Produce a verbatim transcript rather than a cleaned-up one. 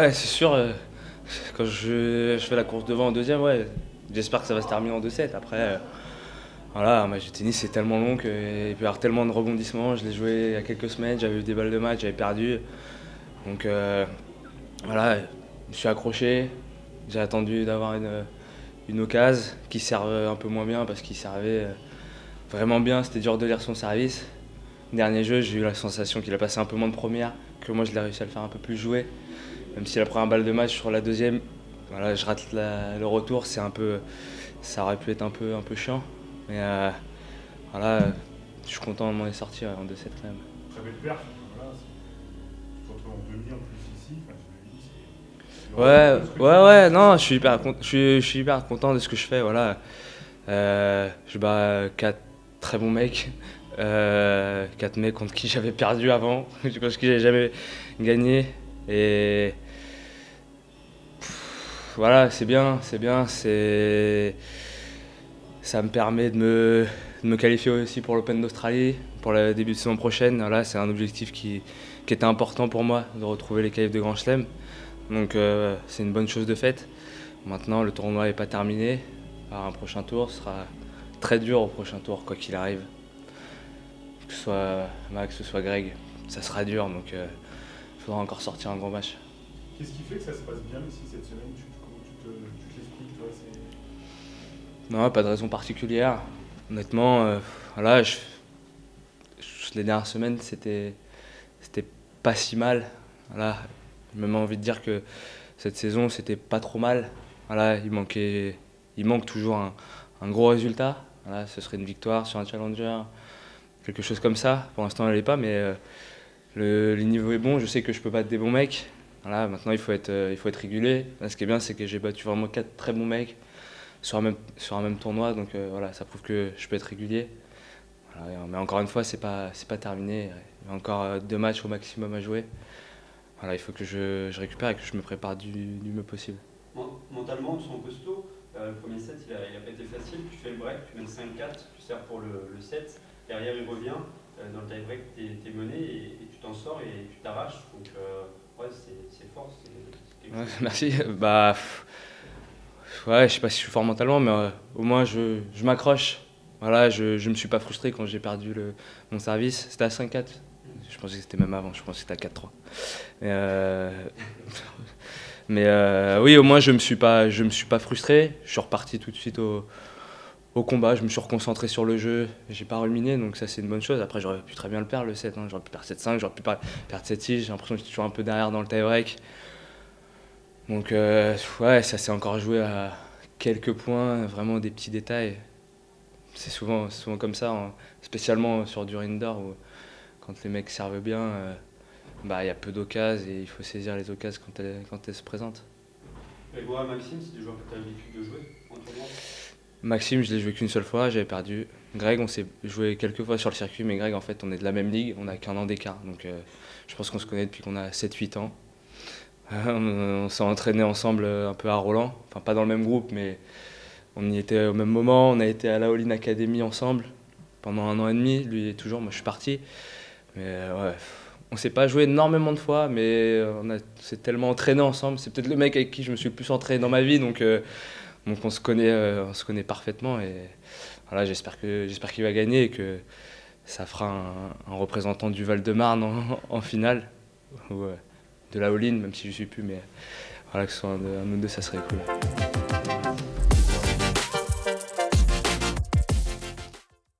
Ouais, c'est sûr. euh, Quand je, je fais la course devant en deuxième, ouais, j'espère que ça va se terminer en deux sept. Après, euh, voilà, un match de tennis c'est tellement long qu'il peut y avoir tellement de rebondissements. Je l'ai joué il y a quelques semaines, j'avais eu des balles de match, j'avais perdu. Donc euh, voilà, je me suis accroché. J'ai attendu d'avoir une, une occasion qui serve un peu moins bien parce qu'il servait euh, vraiment bien. C'était dur de lire son service. Dernier jeu, j'ai eu la sensation qu'il a passé un peu moins de première, que moi je l'ai réussi à le faire un peu plus jouer. Même si la première balle de match sur la deuxième, voilà, je rate la- le retour, c'est un peu, ça aurait pu être un peu, un peu chiant. Mais euh, voilà, je suis content de m'en est sorti ouais, en deux sept quand même. Très belle perf. Voilà, c'est- tu te retrouves en demi en plus ici. Enfin, je me dis, c'est- le Ouais, retour de ce que tu ouais, fais, ouais, non, je c'est- suis hyper, con- je suis, je suis hyper content de ce que je fais. Voilà. Euh, je bats quatre très bons mecs, euh, quatre mecs contre qui j'avais perdu avant, contre qui j'avais jamais gagné. Et pff, voilà, c'est bien, c'est bien, c'est, ça me permet de me, de me qualifier aussi pour l'Open d'Australie, pour le début de saison prochaine. Voilà, c'est un objectif qui, qui était important pour moi, de retrouver les qualifs de Grand Chelem. Donc euh, c'est une bonne chose de faite. Maintenant, le tournoi n'est pas terminé. Alors, un prochain tour sera très dur au prochain tour, quoi qu'il arrive. Que ce soit Max, que ce soit Greg, ça sera dur, donc il euh, faudra encore sortir un gros match. Qu'est-ce qui fait que ça se passe bien ici cette semaine? tu, Comment tu te, tu te l'expliques, toi? c'est- Non, pas de raison particulière. Honnêtement, euh, voilà, je- je- les dernières semaines, c'était c'était pas si mal. Voilà, j'ai même envie de dire que cette saison, c'était pas trop mal. Voilà, il manquait, il manque toujours un, un gros résultat. Voilà, ce serait une victoire sur un challenger, quelque chose comme ça. Pour l'instant, elle n'est pas, mais euh, le, le niveau est bon. Je sais que je peux battre des bons mecs. Voilà, maintenant, il faut être, euh, il faut être régulier. Là, ce qui est bien, c'est que j'ai battu vraiment quatre très bons mecs sur un même, sur un même tournoi. Donc euh, voilà, ça prouve que je peux être régulier. Voilà, mais encore une fois, c'est pas, c'est pas terminé. Il y a encore euh, deux matchs au maximum à jouer. Voilà, il faut que je, je récupère et que je me prépare du, du mieux possible. Mentalement, tu sens costaud. Euh, le premier set, il n'a il a pas été facile. Tu fais le break, tu mènes cinq quatre, tu sers pour le, le set. Derrière, il revient. Euh, dans le tie-break, tu es mené et, et tu t'en sors et tu t'arraches. Donc, euh, ouais, c'est fort. C'est Ouais, merci. Bah, pff, ouais, je sais pas si je suis fort mentalement, mais euh, au moins je, je m'accroche. Voilà, je ne me suis pas frustré quand j'ai perdu le, mon service. C'était à cinq quatre. Je pensais que c'était même avant, je pensais que c'était à quatre trois. Mais, euh, mais euh, oui, au moins je me suis pas, je me suis pas frustré. Je suis reparti tout de suite au, au combat. Je me suis reconcentré sur le jeu. J'ai pas ruminé, donc ça c'est une bonne chose. Après j'aurais pu très bien le perdre le set. Hein. J'aurais pu perdre sept cinq, j'aurais pu perdre sept six. J'ai l'impression que j'étais toujours un peu derrière dans le tie-break. Donc euh, ouais, ça s'est encore joué à quelques points, vraiment des petits détails. C'est souvent, souvent comme ça, hein. Spécialement sur du indoor où quand les mecs servent bien, euh, bah, y a peu d'occasions et il faut saisir les occasions quand elles, quand elles se présentent. Grégoire et Maxime, c'est des joueurs que tu as l'habitude de jouer en tournoi? Maxime, je l'ai joué qu'une seule fois, j'avais perdu. Greg, on s'est joué quelques fois sur le circuit, mais Greg, en fait, on est de la même ligue, on n'a qu'un an d'écart. Donc euh, je pense qu'on se connaît depuis qu'on a sept huit ans. on on s'est entraîné ensemble un peu à Roland, enfin pas dans le même groupe, mais on y était au même moment. On a été à la All-in Academy ensemble pendant un an et demi. Lui, il est toujours, moi je suis parti. Mais euh, ouais, on s'est pas joué énormément de fois, mais on, a, on s'est tellement entraîné ensemble. C'est peut-être le mec avec qui je me suis le plus entraîné dans ma vie, donc, euh, donc on, se connaît, euh, on se connaît parfaitement. Et voilà, j'espère que, j'espère qu'il va gagner et que ça fera un, un représentant du Val-de-Marne en, en finale. Ou, euh, de la All-in, même si je ne suis plus, mais voilà, que ce soit un de nous deux, ça serait cool.